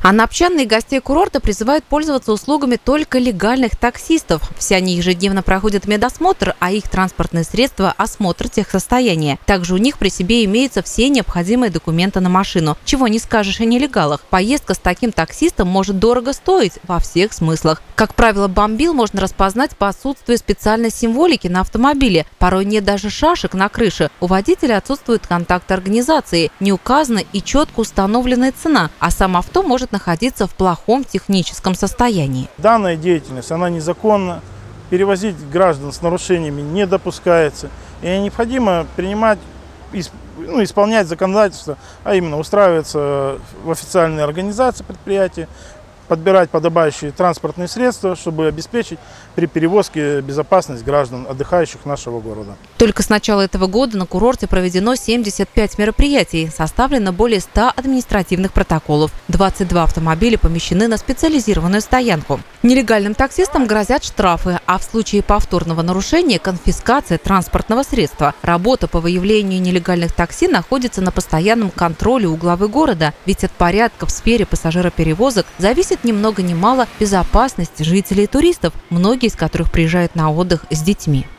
Анапчан и гостей курорта призывают пользоваться услугами только легальных таксистов. Все они ежедневно проходят медосмотр, а их транспортные средства – осмотр техсостояния. Также у них при себе имеются все необходимые документы на машину. Чего не скажешь о нелегалах. Поездка с таким таксистом может дорого стоить во всех смыслах. Как правило, бомбил можно распознать по отсутствию специальной символики на автомобиле. Порой нет даже шашек на крыше. У водителя отсутствует контакт организации. Не указана и четко установленная цена, а сам авто может находиться в плохом техническом состоянии. Данная деятельность, она незаконна, перевозить граждан с нарушениями не допускается. И необходимо исполнять законодательство, а именно устраиваться в официальные организации предприятия, подбирать подобающие транспортные средства, чтобы обеспечить при перевозке безопасность граждан, отдыхающих нашего города. Только с начала этого года на курорте проведено 75 мероприятий, составлено более 100 административных протоколов. 22 автомобиля помещены на специализированную стоянку. Нелегальным таксистам грозят штрафы, а в случае повторного нарушения – конфискация транспортного средства. Работа по выявлению нелегальных такси находится на постоянном контроле у главы города, ведь от порядка в сфере пассажироперевозок зависит ни много ни мало безопасность жителей и туристов, многие из которых приезжают на отдых с детьми.